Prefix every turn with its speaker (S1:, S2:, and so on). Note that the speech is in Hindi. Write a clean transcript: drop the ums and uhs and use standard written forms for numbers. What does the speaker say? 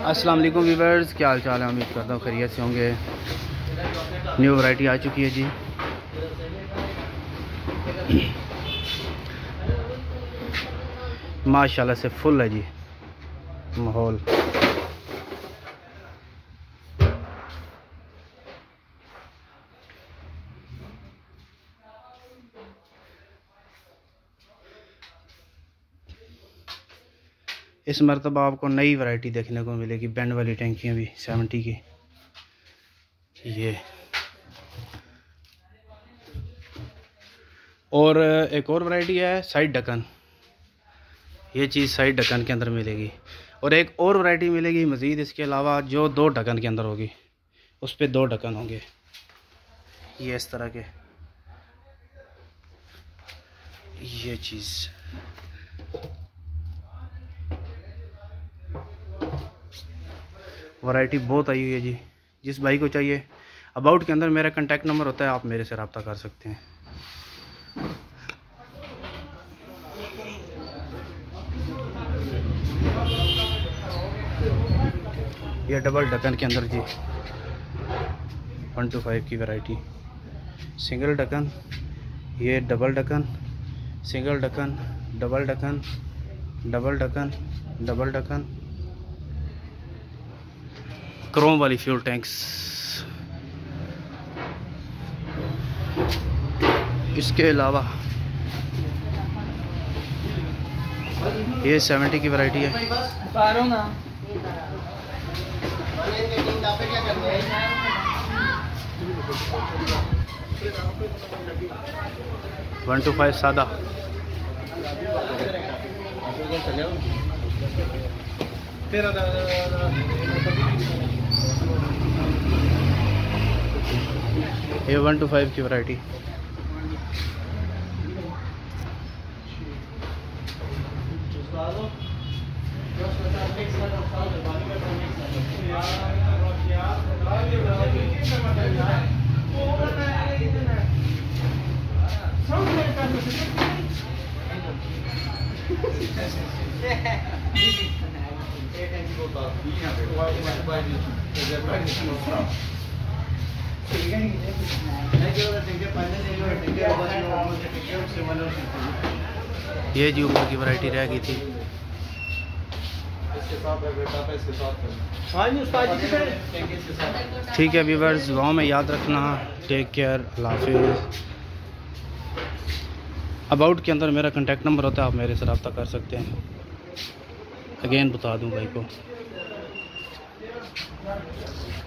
S1: अस्सलाम वालेकुम व्यूअर्स, क्या हाल चाल है। उम्मीद करता हूँ खैरियत से होंगे। न्यू वैरायटी आ चुकी है जी। माशाल्लाह से फुल है जी माहौल। इस मरतबा आपको नई वैरायटी देखने को मिलेगी, बैंड वाली टैंकियाँ भी 70 की। ये और एक और वैरायटी है साइड ढक्कन। ये चीज़ साइड ढक्कन के अंदर मिलेगी। और एक और वैरायटी मिलेगी मज़ीद इसके अलावा, जो 2 ढक्कन के अंदर होगी। उस पर 2 ढक्कन होंगे। ये इस तरह के, ये चीज़ वैरायटी बहुत आई हुई है जी। जिस भाई को चाहिए, अबाउट के अंदर मेरा कांटेक्ट नंबर होता है, आप मेरे से रब्ता कर सकते हैं। ये डबल ढक्कन के अंदर जी 125 की वैरायटी। सिंगल ढक्कन, ये डबल ढक्कन, सिंगल ढक्कन, डबल ढक्कन, डबल ढक्कन, डबल ढक्कन, क्रोम वाली फ्यूल टैंक्स। इसके अलावा ये 70 की वैरायटी है। 125 सादा। ये 125 की वैरायटी। ये जी ऊपर की वैरायटी रह गई थी। ठीक है व्यूअर्स, दुआओं में याद रखना। टेक केयर, अल्लाह हाफिज़। अबाउट के अंदर मेरा कांटेक्ट नंबर होता है, आप मेरे से रब्ता कर सकते हैं। अगेन बता दूं भाई को।